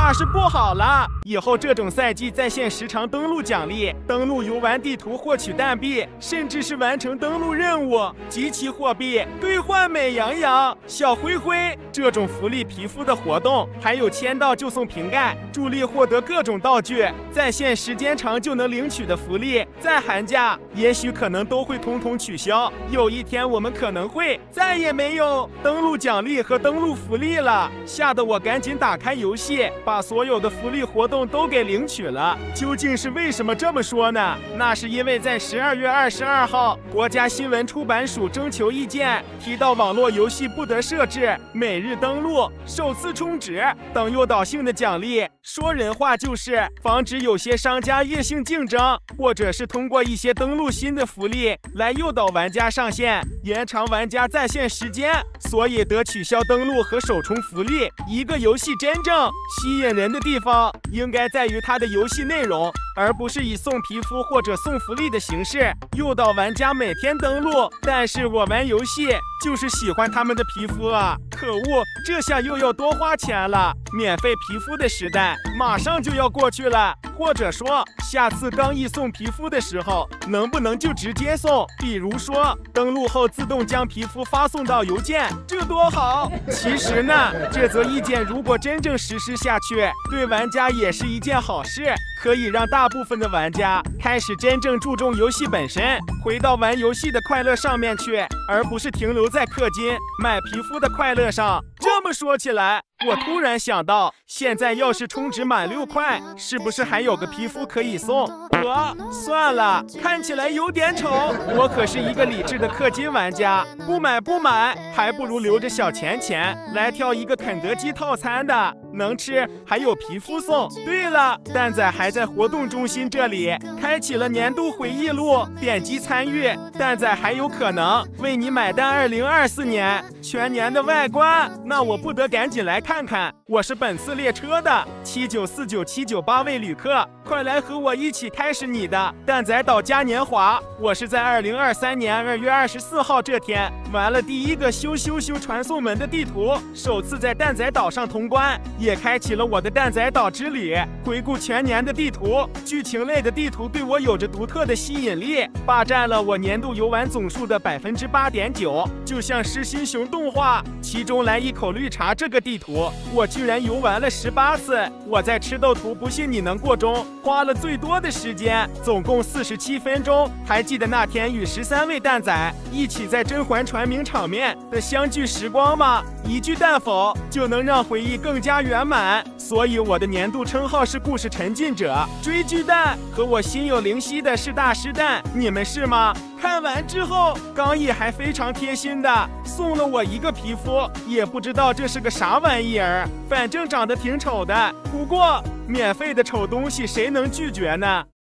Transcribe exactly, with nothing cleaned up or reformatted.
那是不好了。以后这种赛季在线时长登录奖励、登录游玩地图获取蛋币，甚至是完成登录任务集齐货币兑换美羊羊、小灰灰这种福利皮肤的活动，还有签到就送瓶盖、助力获得各种道具，在线时间长就能领取的福利，在寒假也许可能都会统统取消。有一天我们可能会再也没有登录奖励和登录福利了，吓得我赶紧打开游戏，把所有的福利活动都给领取了。究竟是为什么这么说呢？那是因为在十二月二十二号，国家新闻出版署征求意见，提到网络游戏不得设置每日登录、首次充值等诱导性的奖励。说人话就是防止有些商家恶性竞争，或者是通过一些登录新的福利来诱导玩家上线，延长玩家在线时间，所以得取消登录和首充福利。一个游戏真正吸引人的地方，应该在于它的游戏内容，而不是以送皮肤或者送福利的形式诱导玩家每天登录。但是我玩游戏就是喜欢他们的皮肤啊！可恶，这下又要多花钱了。免费皮肤的时代马上就要过去了，或者说下次刚一送皮肤的时候，能不能就直接送？比如说登录后自动将皮肤发送到邮件，这多好！其实呢，这则意见如果真正实施下去，对玩家也是一件好事，可以让大部分的玩家开始真正注重游戏本身，回到玩游戏的快乐上面去，而不是停留在氪金买皮肤的快乐上。这么说起来，我突然想到，现在要是充值满六块，是不是还有个皮肤可以送？呃，算了，看起来有点丑。我可是一个理智的氪金玩家，不买不买，还不如留着小钱钱来挑一个肯德基套餐的，能吃还有皮肤送。对了，蛋仔还在活动中心这里开启了年度回忆录，点击参与，蛋仔还有可能为你买单二零二四年全年的外观。那我不得赶紧来看看。我是本次列车的七九四九七九八位旅客，快来和我一起开始你的蛋仔岛嘉年华。我是在二零二三年二月二十四号这天玩了第一个羞羞羞传送门的地图，首次在蛋仔岛上通关，也开启了我的蛋仔岛之旅。回顾全年的地图，剧情类的地图对我有着独特的吸引力，霸占了我年度游玩总数的百分之八点九，就像是新熊动画。其中来一口绿茶这个地图，我居然游玩了十八次。我在吃豆图不信你能过中花了最多的时间，总共四十七分钟。还记得那天与十三位蛋仔一起在甄嬛传名场面的相聚时光吗？一句蛋否就能让回忆更加圆满，所以我的年度称号是故事沉浸者、追剧蛋，和我心有灵犀的是大师蛋。你们是吗？看完之后，刚毅还非常贴心的送了我一个皮肤，也不知道这是个啥玩意儿，反正长得挺丑的。不过免费的丑东西谁能拒绝呢？